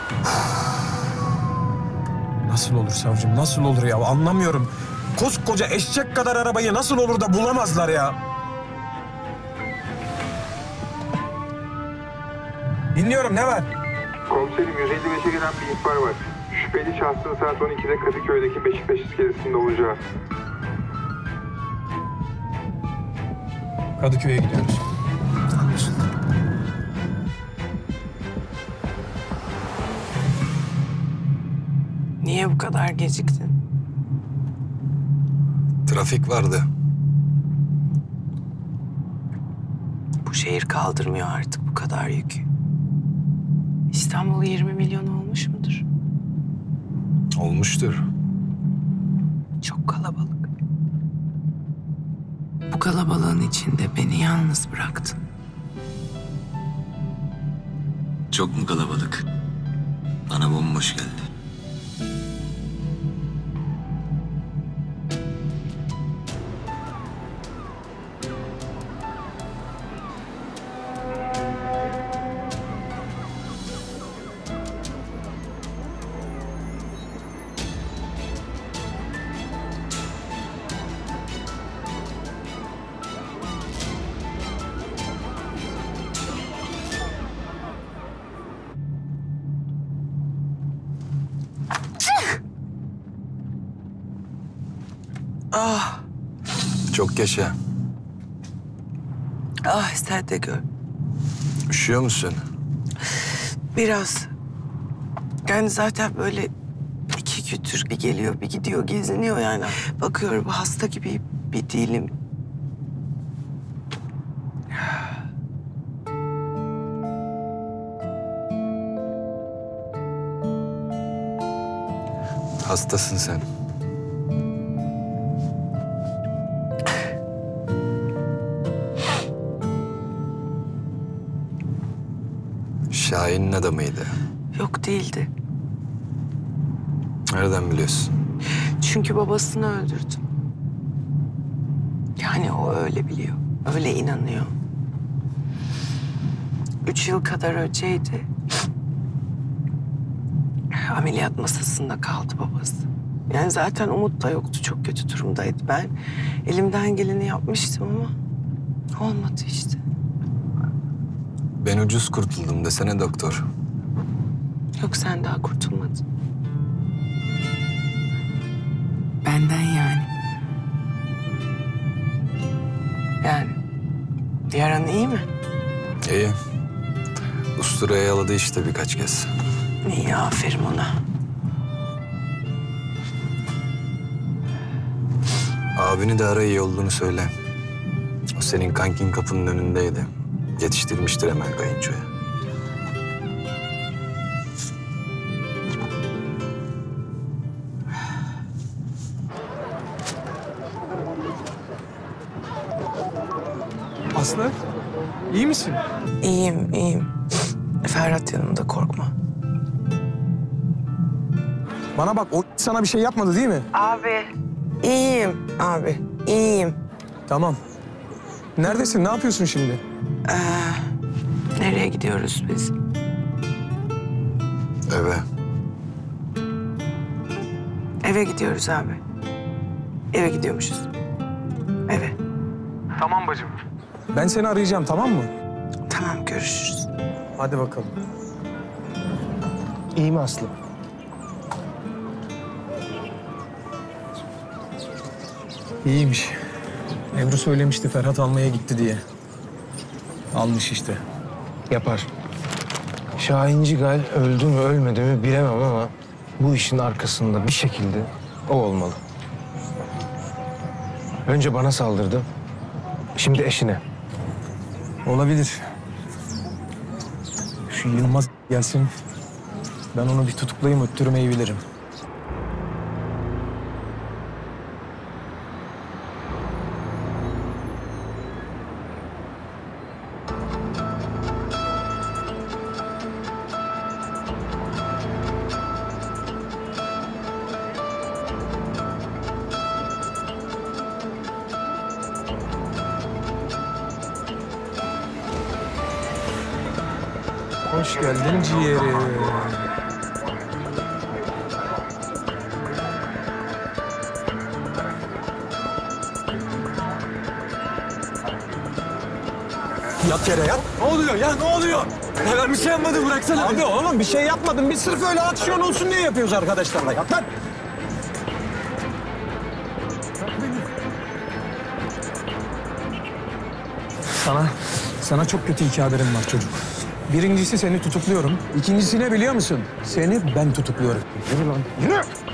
Nasıl olur savcım, nasıl olur ya? Anlamıyorum. Koskoca eşek kadar arabayı nasıl olur da bulamazlar ya? Dinliyorum, ne var? Komiserim 155'e gelen bir ihbar var. Şüpheli şahsın saat 12'de Kadıköy'deki Beşiktaş iskelesinde olacağı. Kadıköy'e gidiyoruz. Anlaşıldı. Niye bu kadar geciktin? Trafik vardı. Bu şehir kaldırmıyor artık bu kadar yükü. İstanbul 20 milyon olmuş mudur? Olmuştur. Çok kalabalık. Bu kalabalığın içinde beni yalnız bıraktın. Çok mu kalabalık? Bana bomboş geldi. Ah, Çok yaşa. ah sen de gör. Üşüyor musun? Biraz. Yani zaten böyle 2 gündür bir geliyor, bir gidiyor, geziniyor yani. Bakıyorum hasta gibi bir değilim. Hastasın sen. Şahin'in adamıydı. Yok değildi. Nereden biliyorsun? Çünkü babasını öldürdüm. Yani o öyle biliyor, öyle inanıyor. 3 yıl kadar önceydi. Ameliyat masasında kaldı babası. Yani zaten umut da yoktu, çok kötü durumdaydı. Ben elimden geleni yapmıştım ama olmadı işte. Ben ucuz kurtuldum desene doktor. Yok sen daha kurtulmadın. Benden yani. Yani yaran iyi mi? İyi. Usturaya yaladı işte birkaç kez. İyi, aferin ona. Abini de ara, iyi olduğunu söyle. O senin kankin kapının önündeydi. Yetiştirmiştir hemen kayınçoya. Aslı, iyi misin? İyiyim, iyiyim. Ferhat yanımda, korkma. Bana bak, o sana bir şey yapmadı değil mi? Abi. İyiyim abi, iyiyim. Tamam. Neredesin, ne yapıyorsun şimdi? Nereye gidiyoruz biz? Eve. Eve gidiyoruz abi. Eve gidiyormuşuz. Eve. Tamam bacım. Ben seni arayacağım, tamam mı? Tamam, görüşürüz. Hadi bakalım. İyi mi Aslı? İyiymiş. Ebru söylemişti Ferhat almaya gitti diye. Almış işte. Yapar. Şahincigal öldü mü ölmedi mi bilemem ama bu işin arkasında bir şekilde o olmalı. Önce bana saldırdı. Şimdi eşine. Olabilir. Şu Yılmaz gelsin. Ben onu bir tutuklayayım, öttürmeyi bilirim. Hoş geldin ciğerim. Yat yere yat. Ne oluyor ya ne oluyor? Ben bir şey yapmadım bıraksana. Abi oğlum bir şey yapmadım. Biz sırf öyle aksiyon olsun diye yapıyoruz arkadaşlarla. Yat lan. Sana çok kötü iki haberim var çocuk. Birincisi seni tutukluyorum. İkincisi ne biliyor musun? Seni ben tutukluyorum. Yürü lan. Yürü.